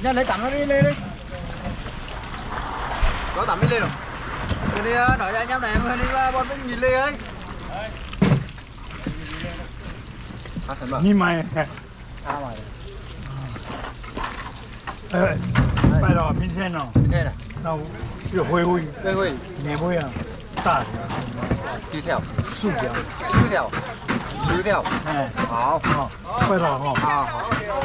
Nhanh lấy tắm nó đi lên đi. Có tắm đi lên rồi. Đi đi nói cho anh em này em đi bọn mình nhìn lên ấy. Nhìn mày. Sao mày? 拜了，明天哦。 明天的。 那有灰灰。 灰灰。 年灰啊，大的。 几条 ？4条。 10条。10条。 哎， 好。 好，拜了哈。 好好。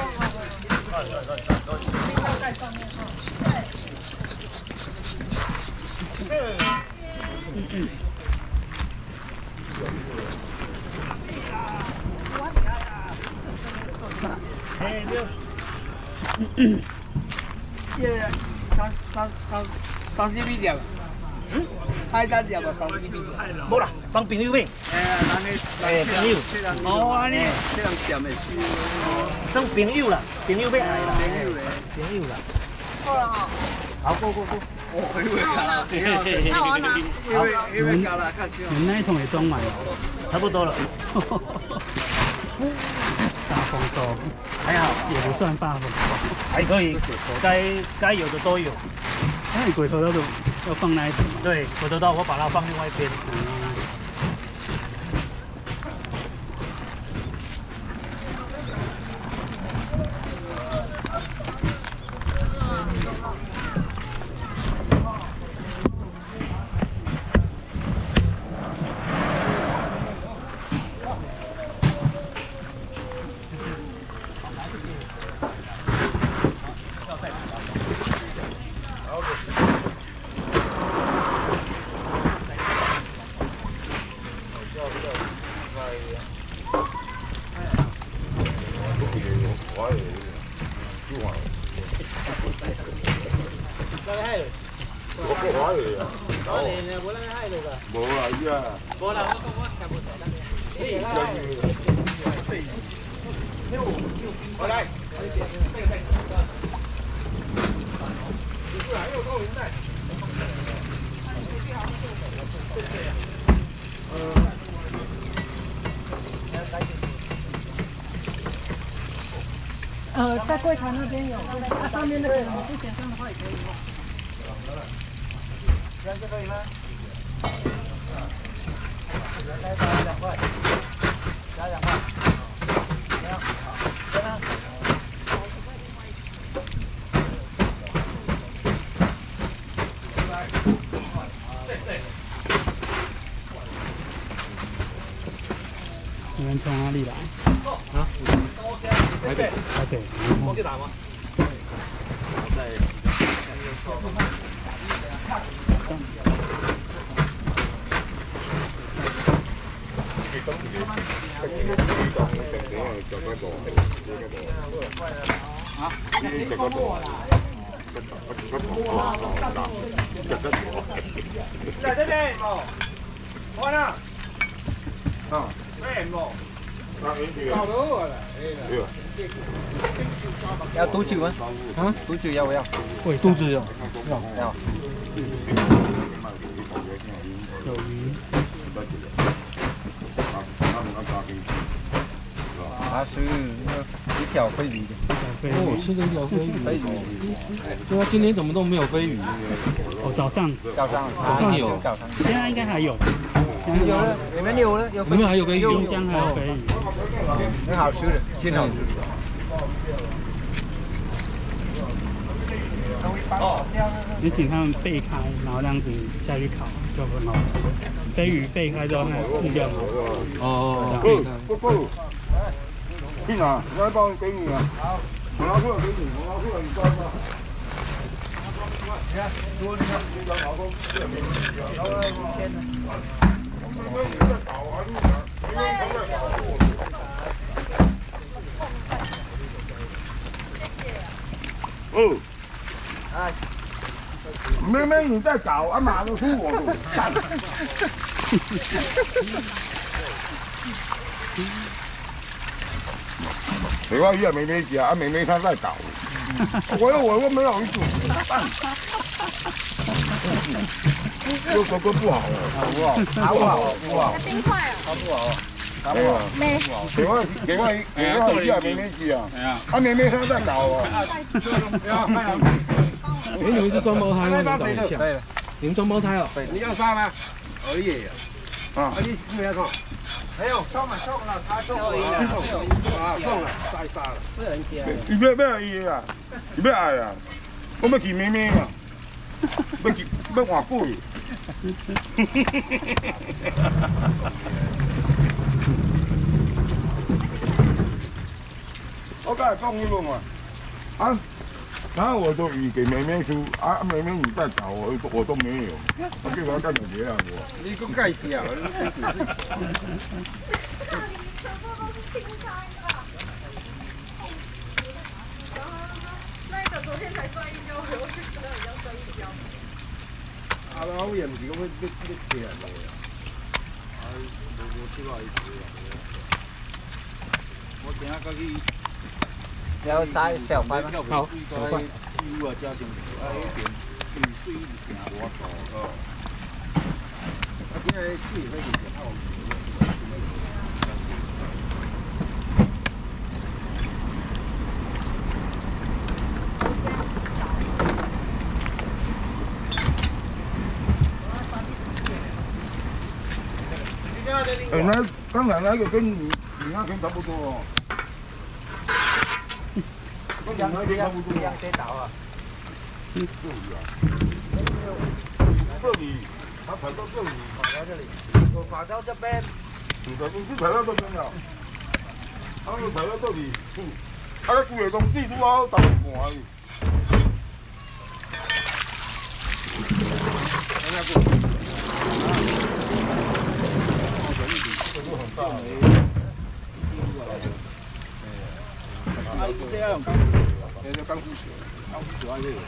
三十米条，海胆条嘛30米。 冇啦，放朋友呗。朋友。 哦，安尼。这人店的是。 算朋友啦，朋友要爱啦。朋友啦。 够了哈。 好，过。 哦， 那我要拿。 你那一桶也装满了， 差不多了。 大丰收， 还好， 也不算大丰收， 还可以，该有的都有。 那你鬼头刀要放那一桶吗？ 对，鬼头刀我把它放另外一边。 在柜台那边有，它上面那个你不选上的话也可以。 这样就可以吗？再加2块，加2块，这样，这样。 你们从哪里来？ 啊？ 台北。台北。 我去打吗？ 在这边哦，我呢？ 啊。 没冇。 要多久啊？啊？多久要不要？ 会多久要？要。 有鱼。 它是一条飞鱼的。 哦，吃了一条飞鱼。 飞鱼。 对啊，今天怎么都没有飞鱼？ 哦，早上有， 现在应该还有。 有了，里面有了，有里面还有飞鱼， 冰箱还有飞鱼， 很好吃的，真好吃。 你请他们背开，然后这样子下去烤，就很好吃。飞鱼背开之后，那个质量好。 哦， 不，去哪？我帮你给你啊。好，我拿过来给你，我拿过来你抓吧。你看，多你看，这条劳工这边，然后1000呢。哦，哎，明明你在搞，啊马都是我干。没关系啊，妹妹家，啊妹妹她在搞，我没有一组。又说个不好哦， 好不好？ 冰块啊， 好不好？ 咩？ 给我一下妹妹鸡啊！啊妹妹她在搞啊！ 哎，你们是双胞胎吗？长得像。你们双胞胎哦。 你要杀吗？可以。 啊， 你没有送？没有送了，他送了，送了，太杀了。 不能接。 你要伊啊？你要爱啊？我要去妹妹嘛，要换鬼。我刚才讲那个嘛，啊，然后我都鱼给妹妹吃，啊，妹妹你再找我都没有，我给我干点别的我。 你个盖死啊！ 那个昨天才摔一跤，我就知道你要摔一跤。 啊，我也唔是讲要跌人落啊，啊，无出来跌啊！我今仔去。 要炸小块吗？ 好，小块。 油啊，加上啊，迄边水一定无大哦。啊，今仔水那是比较。 那刚才那个跟你那天差不多哦。跟两个差不多。 跌倒啊！ 这里，他踩到这里， 跑到这里，我跑到这边。 你是踩到这边了，他们踩到这里，他在古野东地都要打滚而已。 啊，这样刚，这刚出血，刚出血还是。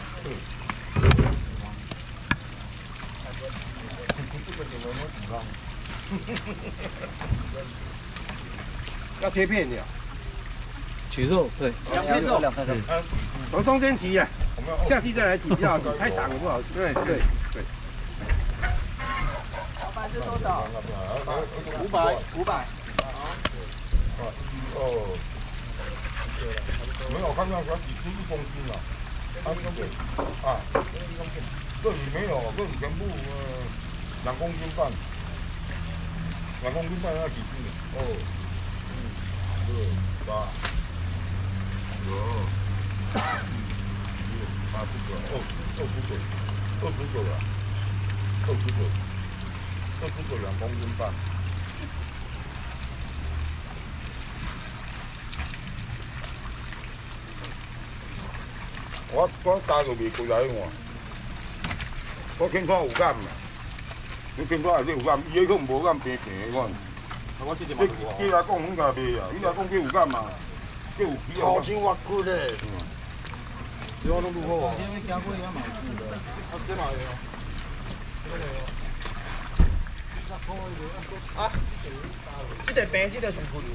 要切片的， 取肉，对。 两片肉，从中间起啊，下期再来起比较好，太长了不好吃。对。 老板是多少？500。 哦，没有看到才几十1公斤了，这里没有，这里全部2公斤半，2公斤半要几斤？哦，2、8、9、8、29了，29 2公斤半。我加个未过来换，我轻看有感嘛，你轻看也是有感，伊迄个无感平平的款。我这个伊来讲阮家卖啊，伊来讲叫有感嘛，叫有皮啊。好真滑骨嘞。这我拢不好啊。 啊，这个病，这个上骨。